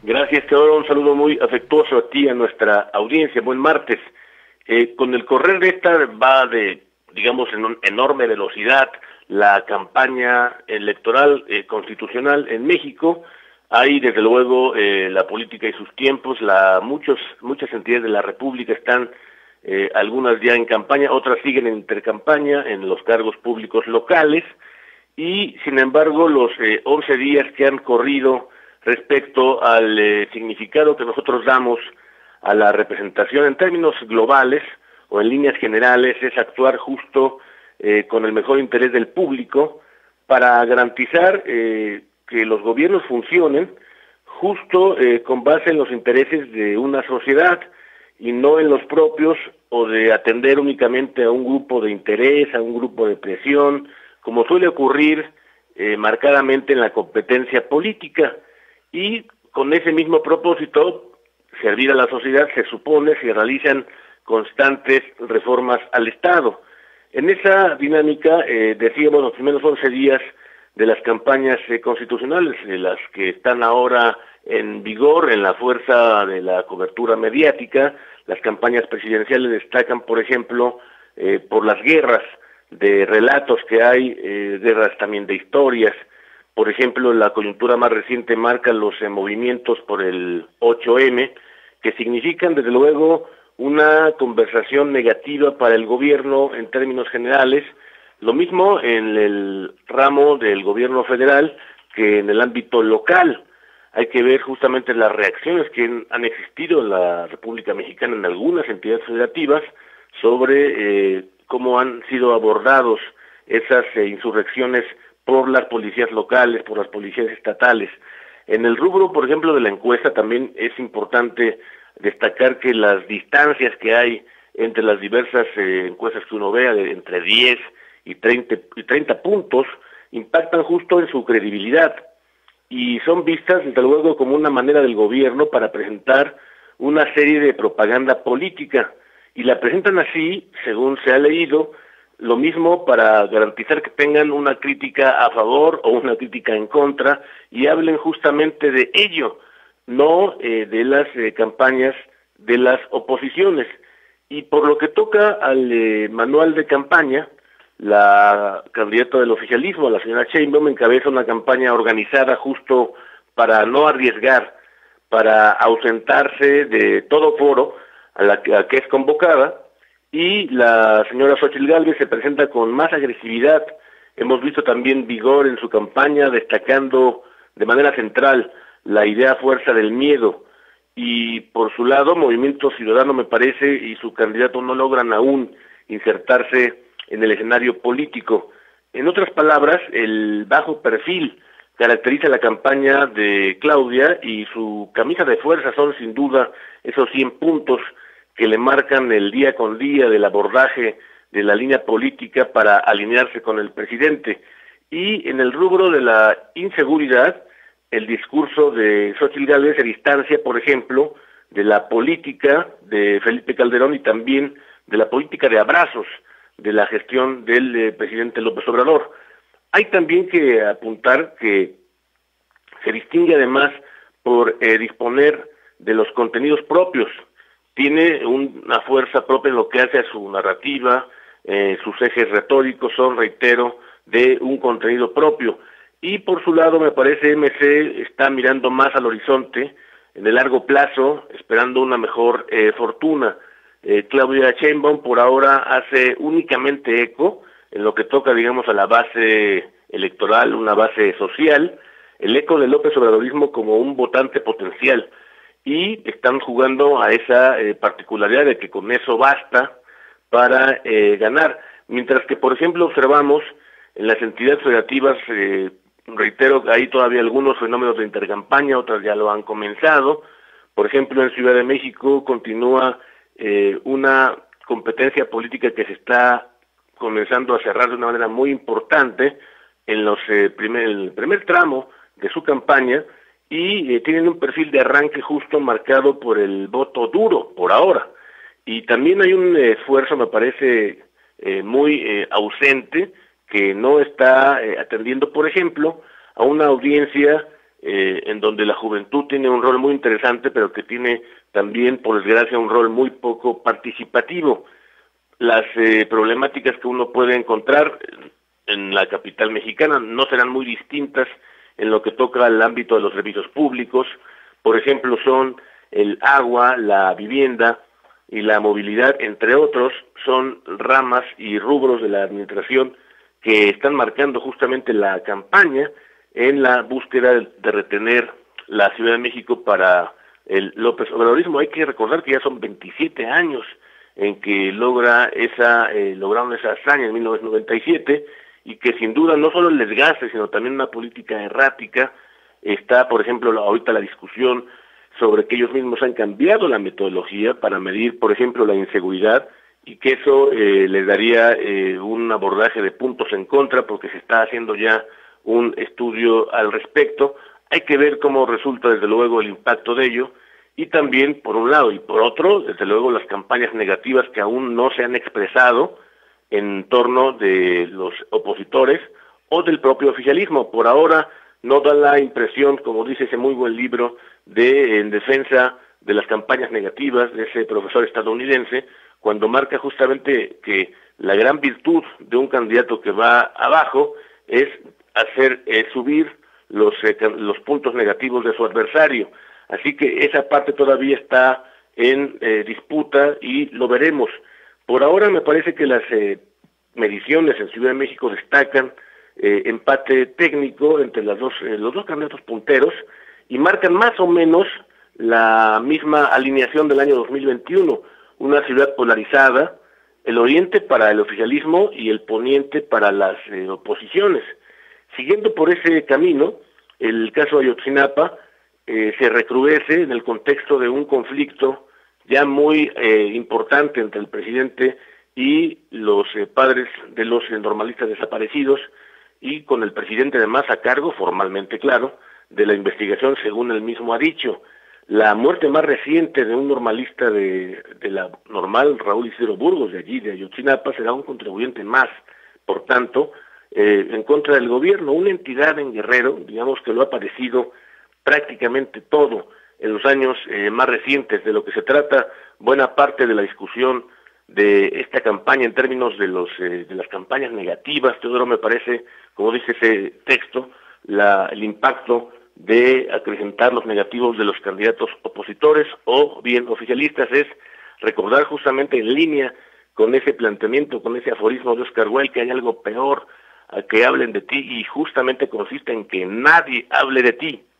Gracias, Teodoro. Un saludo muy afectuoso a ti y a nuestra audiencia. Buen martes. Con el correr de esta va de, digamos, en enorme velocidad la campaña electoral constitucional en México. Hay, desde luego, la política y sus tiempos. Muchas entidades de la República están, algunas ya en campaña, otras siguen en intercampaña en los cargos públicos locales. Y, sin embargo, los 11 días que han corrido respecto al significado que nosotros damos a la representación en términos globales o en líneas generales es actuar justo con el mejor interés del público para garantizar que los gobiernos funcionen justo con base en los intereses de una sociedad y no en los propios, o de atender únicamente a un grupo de interés, a un grupo de presión, como suele ocurrir marcadamente en la competencia política. Y con ese mismo propósito, servir a la sociedad, se supone, se realizan constantes reformas al Estado. En esa dinámica, decíamos, los primeros 11 días de las campañas constitucionales, de las que están ahora en vigor en la fuerza de la cobertura mediática, las campañas presidenciales destacan, por ejemplo, por las guerras de relatos que hay, guerras también de historias. Por ejemplo, la coyuntura más reciente marca los movimientos por el 8M, que significan, desde luego, una conversación negativa para el gobierno en términos generales, lo mismo en el ramo del gobierno federal que en el ámbito local. Hay que ver justamente las reacciones que han existido en la República Mexicana en algunas entidades federativas sobre cómo han sido abordados esas insurrecciones por las policías locales, por las policías estatales. En el rubro, por ejemplo, de la encuesta, también es importante destacar que las distancias que hay entre las diversas encuestas que uno vea, de entre 10 y 30 puntos, impactan justo en su credibilidad y son vistas, desde luego, como una manera del gobierno para presentar una serie de propaganda política, y la presentan así, según se ha leído, lo mismo para garantizar que tengan una crítica a favor o una crítica en contra y hablen justamente de ello, no de las campañas de las oposiciones. Y por lo que toca al manual de campaña, la candidata del oficialismo, la señora Sheinbaum, encabeza una campaña organizada justo para no arriesgar, para ausentarse de todo foro a la que es convocada, y la señora Xóchitl Gálvez se presenta con más agresividad. Hemos visto también vigor en su campaña, destacando de manera central la idea fuerza del miedo, y por su lado Movimiento Ciudadano, me parece, y su candidato no logran aún insertarse en el escenario político. En otras palabras, el bajo perfil caracteriza la campaña de Claudia, y su camisa de fuerza son sin duda esos 100 puntos que le marcan el día con día del abordaje de la línea política para alinearse con el presidente. Y en el rubro de la inseguridad, el discurso de Xóchitl Gálvez se distancia, por ejemplo, de la política de Felipe Calderón y también de la política de abrazos de la gestión del presidente López Obrador. Hay también que apuntar que se distingue además por disponer de los contenidos propios. Tiene una fuerza propia en lo que hace a su narrativa, sus ejes retóricos son, reitero, de un contenido propio. Y por su lado, me parece, MC está mirando más al horizonte, en el largo plazo, esperando una mejor fortuna. Claudia Sheinbaum por ahora hace únicamente eco en lo que toca, digamos, a la base electoral, una base social, el eco del López Obradorismo como un votante potencial, y están jugando a esa particularidad de que con eso basta para ganar, mientras que, por ejemplo, observamos en las entidades federativas, reitero, hay todavía algunos fenómenos de intercampaña, otras ya lo han comenzado. Por ejemplo, en Ciudad de México continúa una competencia política que se está comenzando a cerrar de una manera muy importante en el primer tramo de su campaña, y tienen un perfil de arranque justo marcado por el voto duro, por ahora. Y también hay un esfuerzo, me parece, muy ausente, que no está atendiendo, por ejemplo, a una audiencia en donde la juventud tiene un rol muy interesante, pero que tiene también, por desgracia, un rol muy poco participativo. Las problemáticas que uno puede encontrar en la capital mexicana no serán muy distintas en lo que toca al ámbito de los servicios públicos. Por ejemplo, son el agua, la vivienda y la movilidad, entre otros, son ramas y rubros de la administración que están marcando justamente la campaña en la búsqueda de retener la Ciudad de México para el López Obradorismo. Hay que recordar que ya son 27 años en que lograron esa hazaña en 1997, y que sin duda no solo el desgaste, sino también una política errática. Está, por ejemplo, ahorita la discusión sobre que ellos mismos han cambiado la metodología para medir, por ejemplo, la inseguridad, y que eso les daría un abordaje de puntos en contra, porque se está haciendo ya un estudio al respecto. Hay que ver cómo resulta, desde luego, el impacto de ello, y también, por un lado, y por otro, desde luego, las campañas negativas que aún no se han expresado en torno de los opositores o del propio oficialismo. Por ahora no da la impresión, como dice ese muy buen libro en defensa de las campañas negativas de ese profesor estadounidense, cuando marca justamente que la gran virtud de un candidato que va abajo es hacer subir los puntos negativos de su adversario. Así que esa parte todavía está en disputa y lo veremos. Por ahora me parece que las mediciones en Ciudad de México destacan empate técnico entre los dos candidatos punteros, y marcan más o menos la misma alineación del año 2021, una ciudad polarizada, el oriente para el oficialismo y el poniente para las oposiciones. Siguiendo por ese camino, el caso de Ayotzinapa se recrudece en el contexto de un conflicto ya muy importante entre el presidente y los padres de los normalistas desaparecidos, y con el presidente además a cargo, formalmente claro, de la investigación, según él mismo ha dicho. La muerte más reciente de un normalista de la Normal, Raúl Isidro Burgos, de allí, de Ayotzinapa, será un contribuyente más, por tanto, en contra del gobierno, una entidad en Guerrero, digamos que lo ha padecido prácticamente todo en los años más recientes. De lo que se trata buena parte de la discusión de esta campaña en términos de las campañas negativas, Teodoro, me parece, como dice ese texto, el impacto de acrecentar los negativos de los candidatos opositores o bien oficialistas, es recordar justamente en línea con ese planteamiento, con ese aforismo de Oscar Wilde, que hay algo peor a que hablen de ti, y justamente consiste en que nadie hable de ti,